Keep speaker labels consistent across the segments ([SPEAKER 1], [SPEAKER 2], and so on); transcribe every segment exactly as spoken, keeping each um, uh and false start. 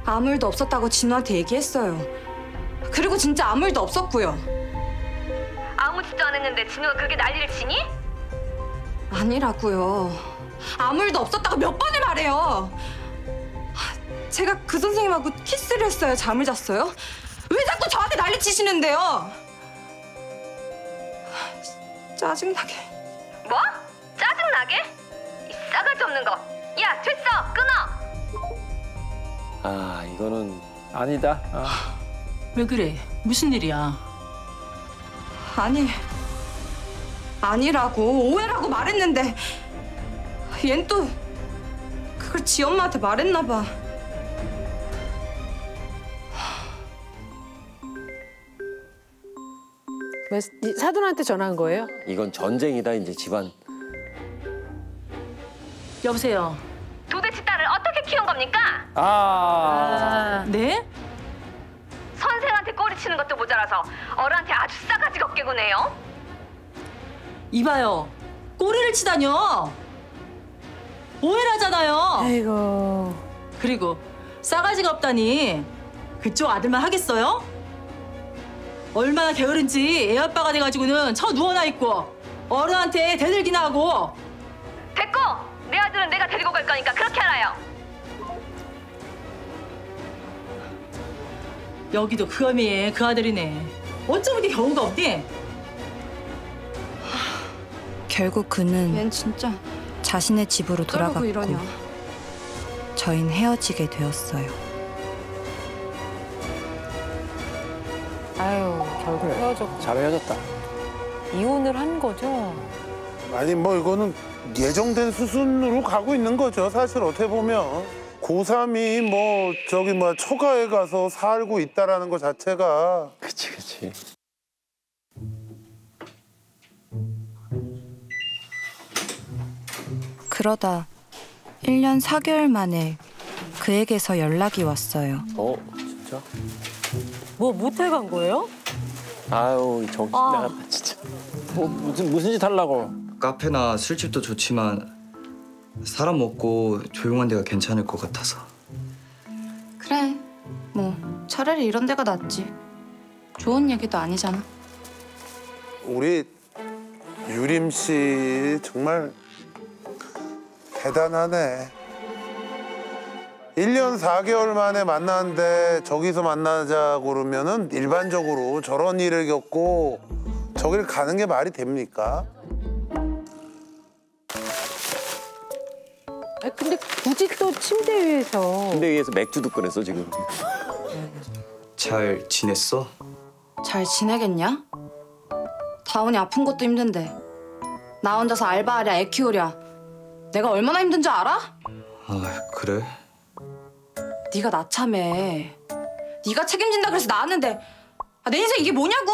[SPEAKER 1] 아무 일도 없었다고 진우한테 얘기했어요. 그리고 진짜 아무 일도 없었고요.
[SPEAKER 2] 아무 짓도 안 했는데 진우가 그렇게 난리를 치니?
[SPEAKER 1] 아니라고요. 아무 일도 없었다고 몇 번을 말해요. 제가 그 선생님하고 키스를 했어요? 잠을 잤어요? 왜 자꾸 저한테 난리 치시는데요? 짜증나게.
[SPEAKER 2] 뭐? 짜증나게? 이 싸가지 없는 거. 야, 됐어! 끊어!
[SPEAKER 3] 아, 이거는
[SPEAKER 4] 아니다. 아.
[SPEAKER 5] 왜 그래? 무슨 일이야?
[SPEAKER 1] 아니, 아니라고 오해라고 말했는데 얜 또 그걸 지 엄마한테 말했나 봐.
[SPEAKER 6] 왜 사돈한테 전화한 거예요?
[SPEAKER 3] 이건 전쟁이다, 이제 집안.
[SPEAKER 5] 여보세요.
[SPEAKER 2] 도대체 딸을 어떻게 키운 겁니까?
[SPEAKER 4] 아.
[SPEAKER 5] 네?
[SPEAKER 2] 선생한테 꼬리치는 것도 모자라서 어른한테 아주 싸가지가 없게 구네요.
[SPEAKER 5] 이봐요. 꼬리를 치다뇨. 오해를 하잖아요.
[SPEAKER 6] 아이고.
[SPEAKER 5] 그리고 싸가지가 없다니 그쪽 아들만 하겠어요? 얼마나 게으른지 애 아빠가 돼가지고는 쳐 누워나 있고 어른한테 대들기나 하고.
[SPEAKER 2] 됐고! 내 아들은 내가 데리고 갈 거니까 그렇게 알아요.
[SPEAKER 5] 여기도 그 어미의 그 아들이네. 어쩜 이렇게 경우가 없니?
[SPEAKER 7] 결국 그는
[SPEAKER 1] 얜 진짜
[SPEAKER 7] 자신의 집으로
[SPEAKER 1] 어쩌려고
[SPEAKER 7] 돌아갔고
[SPEAKER 1] 이러냐.
[SPEAKER 7] 저희는 헤어지게 되었어요.
[SPEAKER 6] 아유, 결국 헤어졌고.
[SPEAKER 4] 잘 헤어졌다.
[SPEAKER 6] 이혼을 한 거죠?
[SPEAKER 8] 아니 뭐 이거는 예정된 수순으로 가고 있는 거죠. 사실 어떻게 보면 고삼이 뭐 저기 뭐 처가에 가서 살고 있다라는 것 자체가
[SPEAKER 3] 그치, 그치.
[SPEAKER 7] 그러다 일 년 사 개월 만에 그에게서 연락이 왔어요.
[SPEAKER 3] 어, 진짜?
[SPEAKER 6] 뭐 모텔 간 거예요?
[SPEAKER 3] 아유, 정신
[SPEAKER 6] 아.
[SPEAKER 3] 나갔다, 진짜.
[SPEAKER 4] 뭐 무슨 무슨 짓 하려고?
[SPEAKER 9] 카페나 술집도 좋지만 사람 없고 조용한 데가 괜찮을 것 같아서.
[SPEAKER 1] 그래, 뭐 차라리 이런 데가 낫지. 좋은 얘기도 아니잖아.
[SPEAKER 8] 우리 유림 씨 정말 대단하네. 일 년 사 개월 만에 만났는데 저기서 만나자고 그러면은 일반적으로 저런 일을 겪고 저길 가는 게 말이 됩니까?
[SPEAKER 6] 아 근데 굳이 또 침대 위에서.
[SPEAKER 3] 침대 위에서 맥주도 꺼냈어, 지금.
[SPEAKER 9] 잘 지냈어?
[SPEAKER 1] 잘 지내겠냐? 다운이 아픈 것도 힘든데 나 혼자서 알바하랴 애 키우랴 내가 얼마나 힘든 줄 알아?
[SPEAKER 9] 아, 그래?
[SPEAKER 1] 네가 나참해. 네가 책임진다 그래서 나왔는데 아, 내 인생 이게 뭐냐고!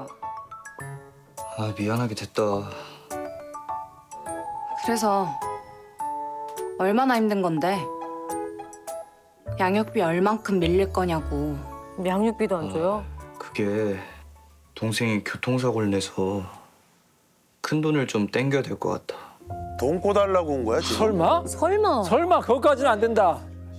[SPEAKER 9] 아, 미안하게 됐다.
[SPEAKER 1] 그래서 얼마나 힘든 건데? 양육비 얼만큼 밀릴 거냐고.
[SPEAKER 6] 양육비도 안 줘요?
[SPEAKER 9] 그게 동생이 교통사고를 내서 큰 돈을 좀 땡겨야 될 것 같아.
[SPEAKER 8] 돈 꿔달라고 온 거야 지금?
[SPEAKER 4] 설마?
[SPEAKER 6] 설마.
[SPEAKER 4] 설마 그것까지는 안 된다.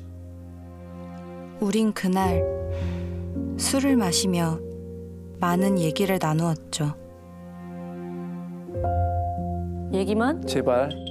[SPEAKER 7] 우린 그날 술을 마시며 많은 얘기를 나누었죠.
[SPEAKER 6] 얘기만?
[SPEAKER 4] 제발.